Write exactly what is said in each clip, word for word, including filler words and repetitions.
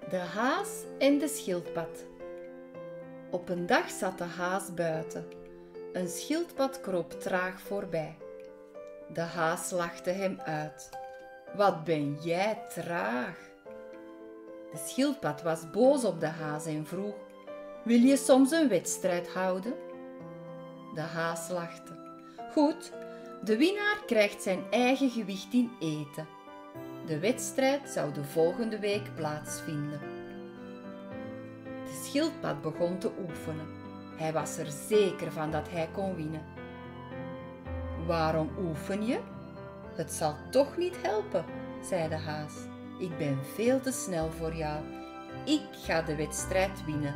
De haas en de schildpad. Op een dag zat de haas buiten. Een schildpad kroop traag voorbij. De haas lachte hem uit. Wat ben jij traag! De schildpad was boos op de haas en vroeg: wil je soms een wedstrijd houden? De haas lachte. Goed, de winnaar krijgt zijn eigen gewicht in eten. De wedstrijd zou de volgende week plaatsvinden. De schildpad begon te oefenen. Hij was er zeker van dat hij kon winnen. Waarom oefen je? Het zal toch niet helpen, zei de haas. Ik ben veel te snel voor jou. Ik ga de wedstrijd winnen.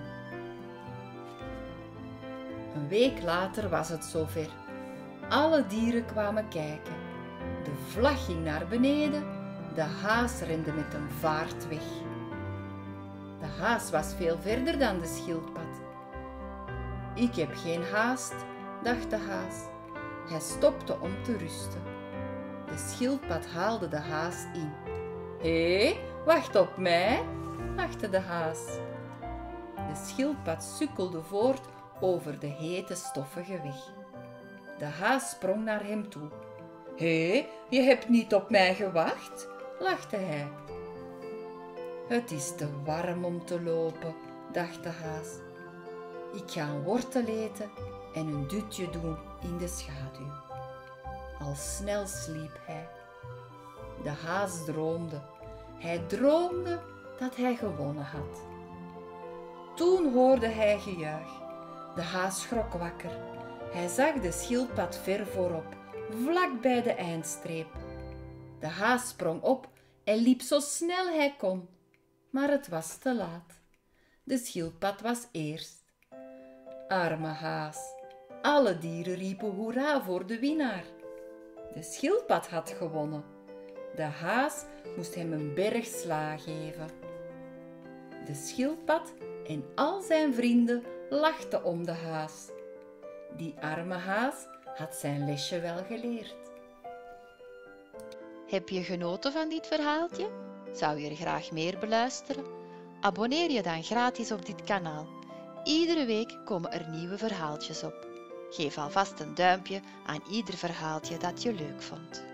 Een week later was het zover. Alle dieren kwamen kijken. De vlag ging naar beneden. De haas rende met een vaart weg. De haas was veel verder dan de schildpad. Ik heb geen haast, dacht de haas. Hij stopte om te rusten. De schildpad haalde de haas in. Hé, wacht op mij, lachte de haas. De schildpad sukkelde voort over de hete stoffige weg. De haas sprong naar hem toe. Hé, je hebt niet op mij gewacht, lachte hij. Het is te warm om te lopen, dacht de haas. Ik ga een wortel eten en een dutje doen in de schaduw. Al snel sliep hij. De haas droomde. Hij droomde dat hij gewonnen had. Toen hoorde hij gejuich. De haas schrok wakker. Hij zag de schildpad ver voorop, vlak bij de eindstreep. De haas sprong op en liep zo snel hij kon. Maar het was te laat. De schildpad was eerst. Arme haas. Alle dieren riepen hoera voor de winnaar. De schildpad had gewonnen. De haas moest hem een berg sla geven. De schildpad en al zijn vrienden lachten om de haas. Die arme haas had zijn lesje wel geleerd. Heb je genoten van dit verhaaltje? Zou je er graag meer beluisteren? Abonneer je dan gratis op dit kanaal. Iedere week komen er nieuwe verhaaltjes op. Geef alvast een duimpje aan ieder verhaaltje dat je leuk vond.